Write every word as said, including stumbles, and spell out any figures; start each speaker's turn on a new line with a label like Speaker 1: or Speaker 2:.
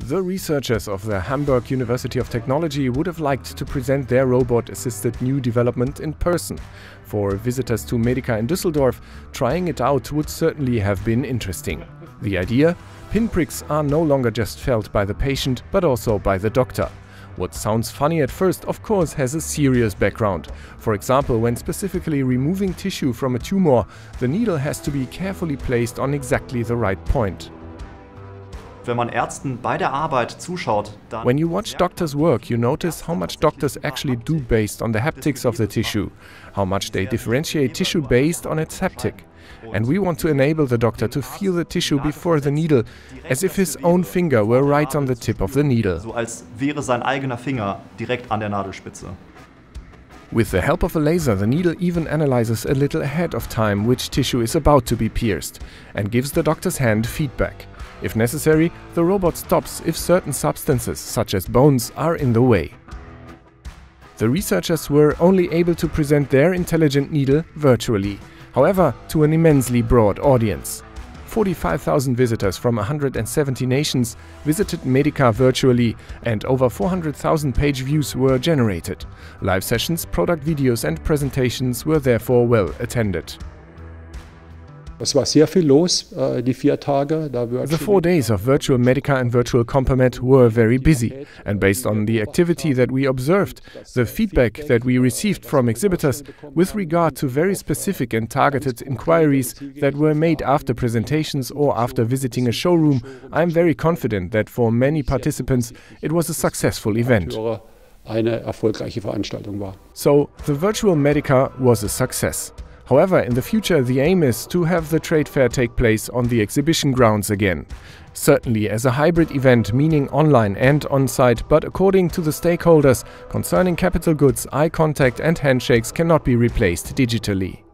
Speaker 1: The researchers of the Hamburg University of Technology would have liked to present their robot-assisted new development in person. For visitors to Medica in Düsseldorf, trying it out would certainly have been interesting. The idea? Pinpricks are no longer just felt by the patient, but also by the doctor. What sounds funny at first, of course, has a serious background. For example, when specifically removing tissue from a tumor, the needle has to be carefully placed on exactly the right point.
Speaker 2: Wenn man Ärzten bei der Arbeit zuschaut, dann
Speaker 1: When you watch doctors work, you notice how much doctors actually do based on the haptics of the tissue, how much they differentiate tissue based on its haptic. And we want to enable the doctor to feel the tissue before the needle, as if his own finger were right on the tip of the needle.
Speaker 2: so als wäre sein eigener Finger direkt an der Nadelspitze.
Speaker 1: With the help of a laser, the needle even analyzes a little ahead of time which tissue is about to be pierced, and gives the doctor's hand feedback. If necessary, the robot stops if certain substances, such as bones, are in the way. The researchers were only able to present their intelligent needle virtually, however, to an immensely broad audience. forty-five thousand visitors from one hundred seventy nations visited Medica virtually, and over four hundred thousand page views were generated. Live sessions, product videos and presentations were therefore well attended.
Speaker 3: Es war sehr viel los, äh, die vier Tage. Da
Speaker 1: The four days of Virtual Medica and Virtual Compomed were very busy, and based on the activity that we observed, the feedback that we received from exhibitors with regard to very specific and targeted inquiries that were made after presentations or after visiting a showroom, I am very confident that for many participants it was a successful event.
Speaker 3: eine erfolgreiche Veranstaltung war.
Speaker 1: So, the Virtual Medica was a success. However, in the future the aim is to have the trade fair take place on the exhibition grounds again. Certainly as a hybrid event, meaning online and on-site, but according to the stakeholders concerning capital goods, eye contact and handshakes cannot be replaced digitally.